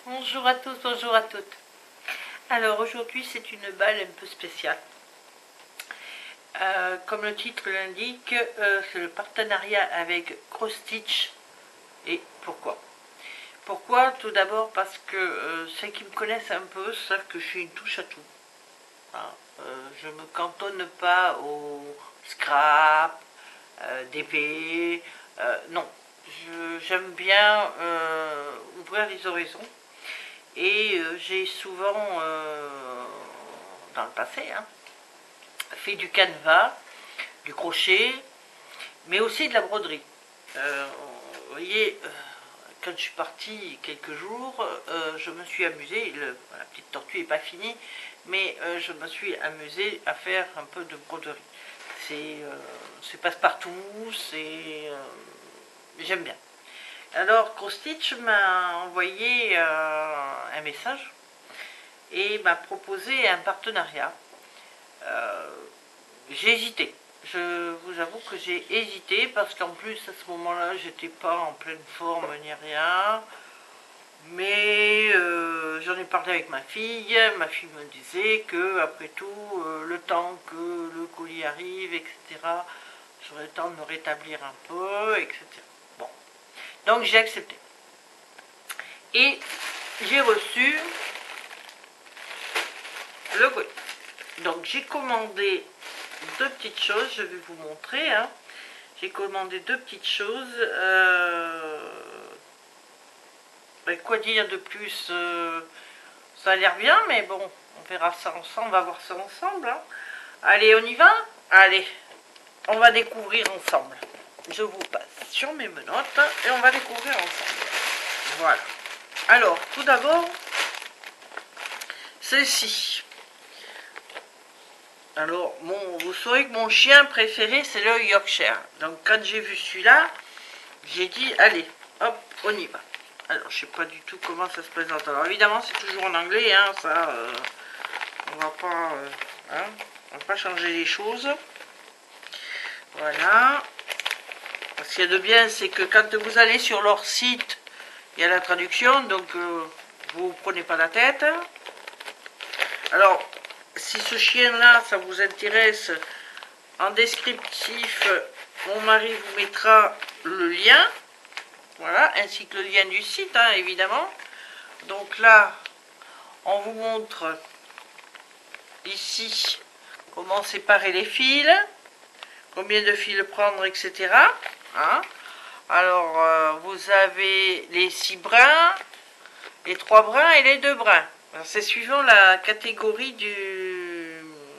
Bonjour à tous, bonjour à toutes. Alors aujourd'hui c'est une balle un peu spéciale. Comme le titre l'indique, c'est le partenariat avec Cross Stitch. Et pourquoi? Pourquoi? Tout d'abord parce que ceux qui me connaissent un peu savent que je suis une touche à tout. Hein. Je ne me cantonne pas au scrap, d'épée. Non, j'aime bien ouvrir les horizons. Et j'ai souvent, dans le passé, hein, fait du canevas, du crochet, mais aussi de la broderie. Vous voyez, quand je suis partie quelques jours, je me suis amusée, la petite tortue n'est pas finie, mais je me suis amusée à faire un peu de broderie. C'est passe-partout, j'aime bien. Alors, CrossStitch m'a envoyé un message et m'a proposé un partenariat. Euh, j'ai hésité. Je vous avoue que j'ai hésité parce qu'en plus à ce moment-là, j'étais pas en pleine forme ni rien. Mais j'en ai parlé avec ma fille. Ma fille me disait que après tout, le temps que le colis arrive, etc., j'aurais le temps de me rétablir un peu, etc. Bon, donc j'ai accepté. Et j'ai reçu le colis. Donc j'ai commandé deux petites choses, je vais vous montrer. Hein. J'ai commandé deux petites choses. Quoi dire de plus? Ça a l'air bien, mais bon, on verra ça ensemble, on va voir ça ensemble. Hein. Allez, on y va? Allez, on va découvrir ensemble. Je vous passe sur mes menottes et on va découvrir ensemble. Voilà. Alors, tout d'abord, celle-ci. Alors, vous saurez que mon chien préféré, c'est le Yorkshire. Donc, quand j'ai vu celui-là, j'ai dit, allez, hop, on y va. Alors, je sais pas du tout comment ça se présente. Alors, évidemment, c'est toujours en anglais, hein, ça, on va pas, hein, on va pas changer les choses. Voilà. Ce qu'il y a de bien, c'est que quand vous allez sur leur site, il y a la traduction, donc vous ne prenez pas la tête. Alors, si ce chien-là, ça vous intéresse, en descriptif, mon mari vous mettra le lien, voilà, ainsi que le lien du site, hein, évidemment. Donc là, on vous montre ici comment séparer les fils, combien de fils prendre, etc. Hein. Alors, vous avez les 6 brins, les 3 brins et les 2 brins. C'est suivant la catégorie du...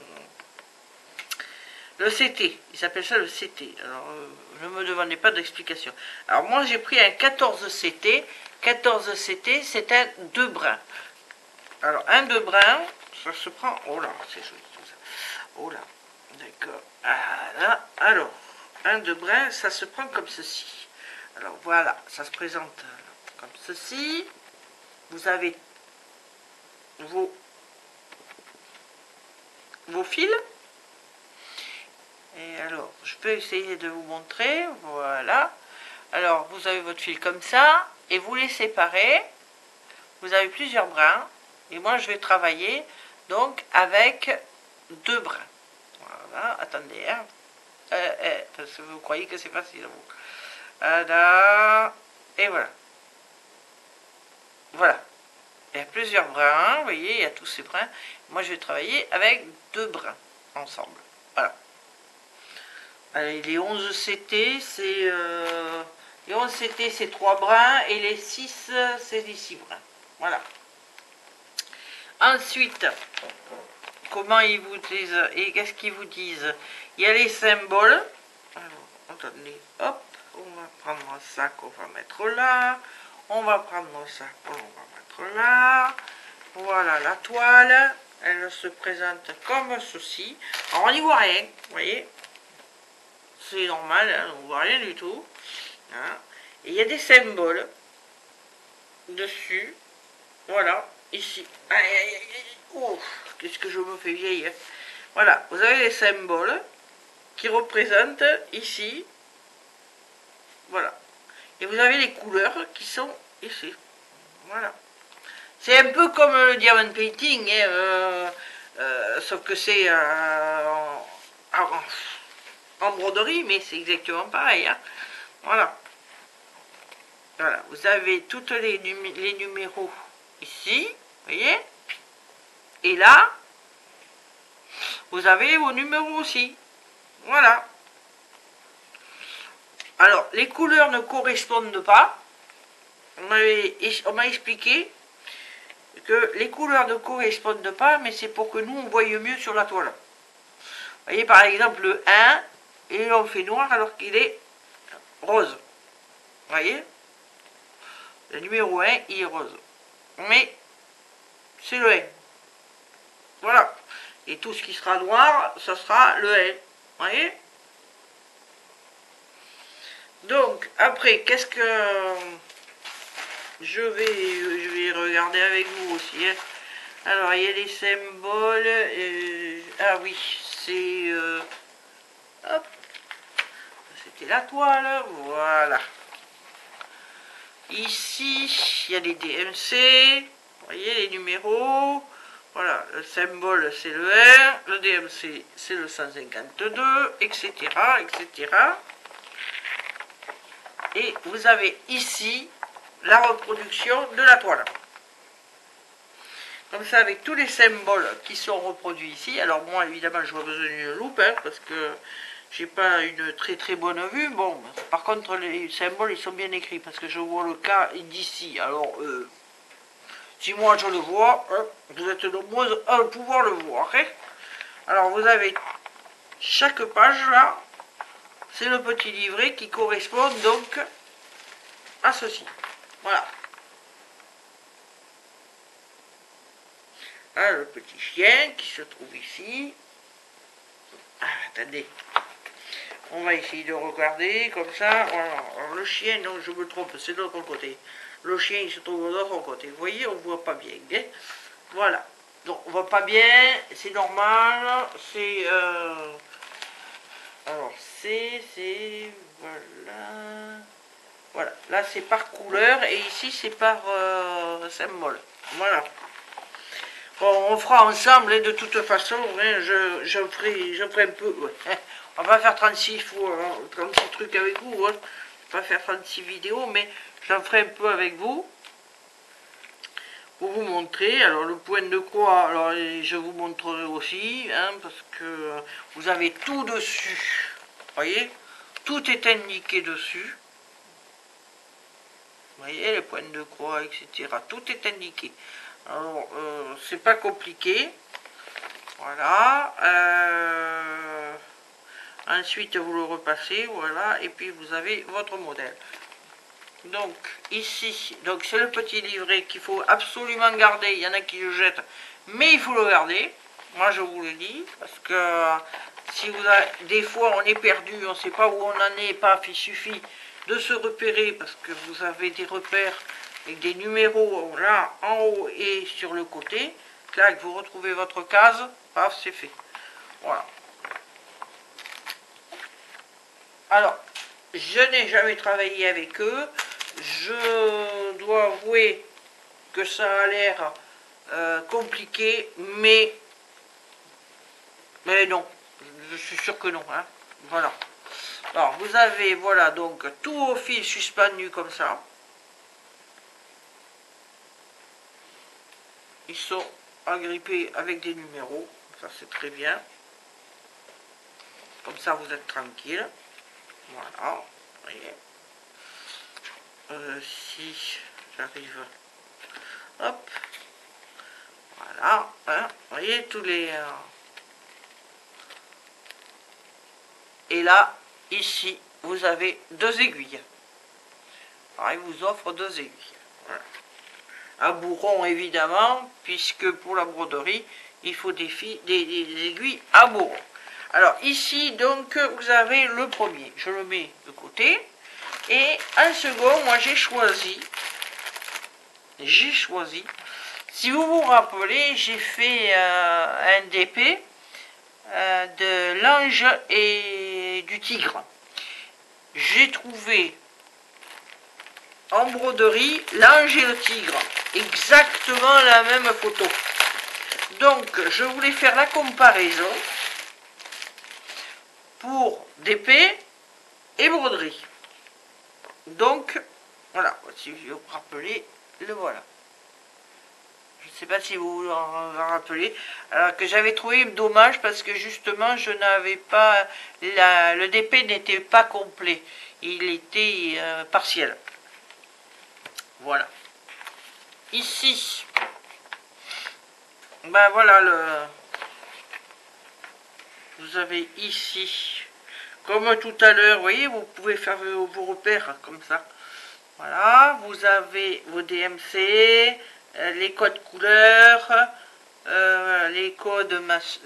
Le CT, il s'appelle ça le CT. Alors, ne me demandez pas d'explication. Alors, moi, j'ai pris un 14 CT. 14 CT, c'est un 2 brins. Alors, un 2 brins, ça se prend... Oh là, c'est joli tout ça. Oh là, d'accord. Voilà. Alors, un 2 brins, ça se prend comme ceci. Alors, voilà, ça se présente comme ceci. Vous avez vos fils. Et alors, je peux essayer de vous montrer. Voilà. Alors, vous avez votre fil comme ça. Et vous les séparez. Vous avez plusieurs brins. Et moi, je vais travailler donc avec 2 brins. Voilà. Attendez. Hein. Parce que vous croyez que c'est facile. Voilà. Et voilà. Voilà. Il y a plusieurs brins. Vous voyez, il y a tous ces brins. Moi, je vais travailler avec 2 brins ensemble. Voilà. Allez, les 11 CT, c'est... les 11 CT, c'est 3 brins. Et les 6, c'est les 6 brins. Voilà. Ensuite, comment ils vous disent... Et qu'est-ce qu'ils vous disent? Il y a les symboles. Alors, attendez. Hop. On va prendre ça qu'on va mettre là. On va prendre ça qu'on va mettre là. Voilà la toile. Elle se présente comme ceci. Alors, on n'y voit rien. Vous voyez? C'est normal, hein, on ne voit rien du tout. Hein. Et il y a des symboles dessus. Voilà, ici. Aïe, aïe, aïe. Oh, qu'est-ce que je me fais vieille. Voilà, vous avez les symboles qui représentent ici. Voilà. Et vous avez les couleurs qui sont ici. Voilà. C'est un peu comme le diamond painting, hein, sauf que c'est en broderie, mais c'est exactement pareil. Hein. Voilà. Voilà, vous avez toutes les numéros ici, vous voyez. Et là, vous avez vos numéros aussi. Voilà. Alors, les couleurs ne correspondent pas. On m'a expliqué que les couleurs ne correspondent pas, mais c'est pour que nous, on voie mieux sur la toile. Vous voyez, par exemple, le 1, et on fait noir alors qu'il est rose. Vous voyez? Le numéro 1, il est rose. Mais, c'est le 1. Voilà. Et tout ce qui sera noir, ça sera le 1. Vous voyez? Donc, après, qu'est-ce que... Je vais regarder avec vous aussi. Hein. Alors, il y a des symboles. Ah oui, c'est... hop. C'était la toile. Voilà. Ici, il y a les DMC. Vous voyez les numéros. Voilà, le symbole c'est le 1. Le DMC c'est le 152, etc. etc. Et vous avez ici la reproduction de la toile. Comme ça, avec tous les symboles qui sont reproduits ici. Alors moi, évidemment, je vois besoin d'une loupe, hein, parce que j'ai pas une très bonne vue. Bon, par contre, les symboles, ils sont bien écrits, parce que je vois le cas d'ici. Alors, si moi je le vois, hein, vous êtes nombreux à pouvoir le voir. Hein. Alors, vous avez chaque page, là, c'est le petit livret qui correspond donc à ceci. Voilà. Ah, le petit chien qui se trouve ici. Ah, attendez. On va essayer de regarder comme ça. Voilà. Alors, le chien, non, je me trompe, c'est de l'autre côté. Le chien, il se trouve de l'autre côté. Vous voyez, on ne voit pas bien. Hein. Voilà. Donc, on ne voit pas bien, c'est normal. C'est... Alors, c'est... Voilà... Voilà. Là, c'est par couleur et ici, c'est par symbole. Voilà. Bon, on fera ensemble, hein, de toute façon, hein, je ferai un peu. Ouais, hein. On va pas faire 36 fois, hein, 36 trucs avec vous, hein. On va pas faire 36 vidéos, mais j'en ferai un peu avec vous. Pour vous montrer, alors le point de croix, alors je vous montrerai aussi, hein, parce que vous avez tout dessus. Vous voyez, tout est indiqué dessus. Vous voyez, les points de croix, etc. Tout est indiqué. Alors, c'est pas compliqué. Voilà. Ensuite, vous le repassez, voilà. Et puis, vous avez votre modèle. Donc, ici, donc c'est le petit livret qu'il faut absolument garder. Il y en a qui le jettent, mais il faut le garder. Moi, je vous le dis, parce que si vous avez, des fois, on est perdu, on ne sait pas où on en est, paf, il suffit de se repérer, parce que vous avez des repères avec des numéros là, en haut et sur le côté. Là, vous retrouvez votre case, paf, c'est fait. Voilà. Alors, je n'ai jamais travaillé avec eux. Je dois avouer que ça a l'air compliqué, mais non, je suis sûr que non. Hein. Voilà. Alors, vous avez, voilà, donc, tout au fil suspendu comme ça. Ils sont agrippés avec des numéros. Ça, c'est très bien. Comme ça, vous êtes tranquille. Voilà. Vous voyez. Si j'arrive... Hop. Voilà. Hein. Vous voyez, tous les... Et là, ici, vous avez 2 aiguilles. Alors, il vous offre 2 aiguilles. Voilà. Un bourron, évidemment, puisque pour la broderie, il faut des aiguilles à bourron. Alors, ici, donc, vous avez le premier. Je le mets de côté. Et un second, moi, j'ai choisi, si vous vous rappelez, j'ai fait un DP de l'ange et du tigre. J'ai trouvé en broderie, l'ange et le tigre. Exactement la même photo. Donc, je voulais faire la comparaison pour d'épée et broderie. Donc, voilà, si vous vous rappelez, le voilà. Je ne sais pas si vous vous en rappelez. Alors que j'avais trouvé dommage parce que justement, je n'avais pas... le DP n'était pas complet. Il était partiel. Voilà. Ici, ben voilà, vous avez ici, comme tout à l'heure, vous voyez, vous pouvez faire vos repères comme ça. Voilà, vous avez vos DMC, les codes couleurs, les codes,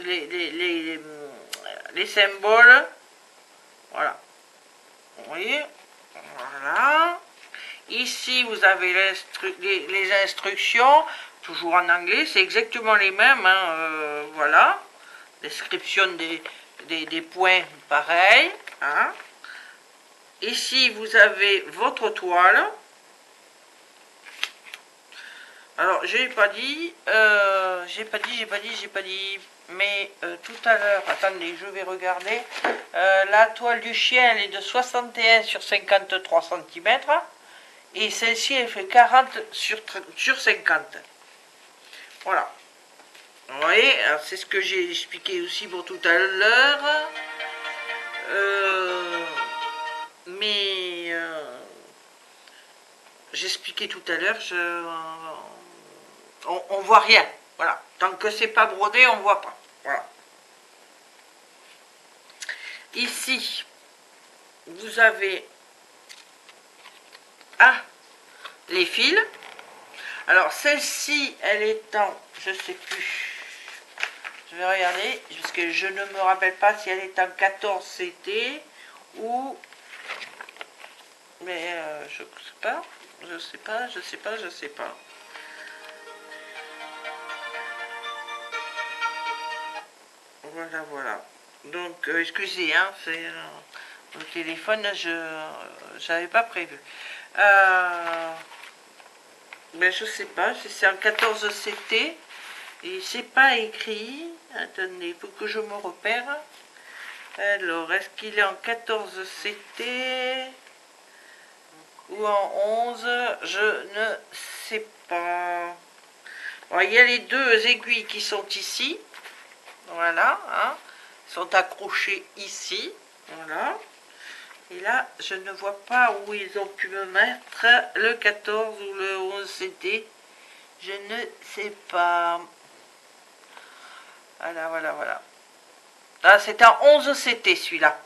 les symboles. Voilà. Vous voyez, voilà. Ici, vous avez les instructions, toujours en anglais, c'est exactement les mêmes, hein, voilà. Description des points, pareil. Hein. Ici, vous avez votre toile. Alors, j'ai pas dit, mais tout à l'heure, attendez, je vais regarder. La toile du chien, elle est de 61 sur 53 cm. Et celle-ci, elle fait 40 sur 50. Voilà. Vous voyez, c'est ce que j'ai expliqué aussi pour tout à l'heure. Mais j'expliquais tout à l'heure, on voit rien. Voilà. Tant que c'est pas brodé, on voit pas. Voilà. Ici, vous avez les fils. Alors celle-ci, elle est en, je sais plus. Je vais regarder parce que je ne me rappelle pas si elle est en 14 CT ou, mais je sais pas. Voilà. Donc excusez, hein, c'est le téléphone, je n'avais pas prévu. Mais je sais pas si c'est en 14 CT et c'est pas écrit. Attendez, il faut que je me repère. Alors, est-ce qu'il est en 14 CT ou en 11? Je ne sais pas. Bon, il y a les deux aiguilles qui sont ici. Voilà, hein. Ils sont accrochés ici. Voilà. Et là, je ne vois pas où ils ont pu me mettre le 14 ou le 11 CT. Je ne sais pas. Voilà. Ah, c'est un 11 CT celui-là.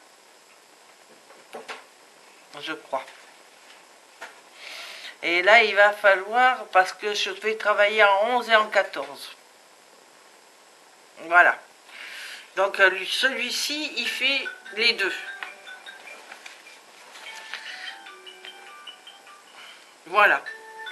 Je crois. Et là, il va falloir, parce que je vais travailler en 11 et en 14. Voilà. Donc, celui-ci, il fait les deux. Voilà.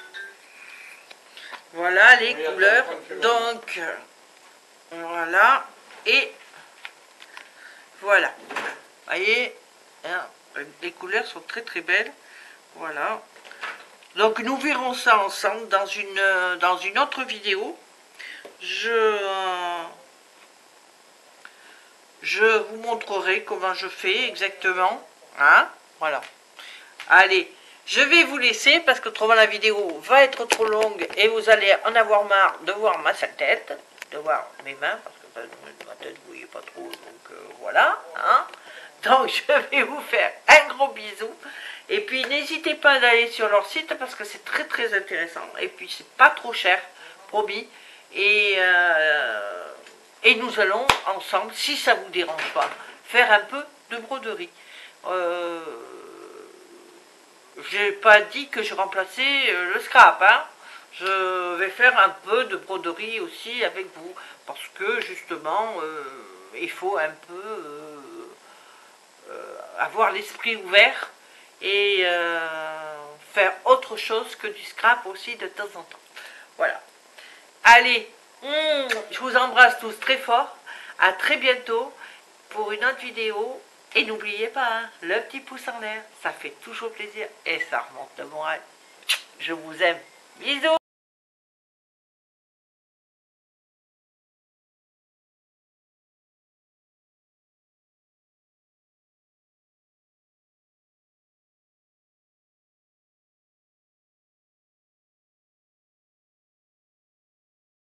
Voilà les couleurs. Donc, voilà. Et voilà. Vous voyez, hein, les couleurs sont très très belles. Voilà. Donc nous verrons ça ensemble dans une autre vidéo. Je vous montrerai comment je fais exactement. Hein, voilà. Allez, je vais vous laisser parce qu'autrement la vidéo va être trop longue et vous allez en avoir marre de voir ma sale tête, de voir mes mains, parce que ma tête vous voyez pas trop, donc voilà. Hein. Donc je vais vous faire un gros bisou. Et puis n'hésitez pas d'aller sur leur site parce que c'est très très intéressant. Et puis c'est pas trop cher, promis. Et nous allons ensemble, si ça vous dérange pas, faire un peu de broderie. J'ai pas dit que je remplaçais le scrap, hein. Je vais faire un peu de broderie aussi avec vous, parce que justement, il faut un peu avoir l'esprit ouvert et faire autre chose que du scrap aussi de temps en temps. Voilà. Allez, je vous embrasse tous très fort. À très bientôt pour une autre vidéo. Et n'oubliez pas, hein, le petit pouce en l'air, ça fait toujours plaisir et ça remonte le moral. Je vous aime. Bisous.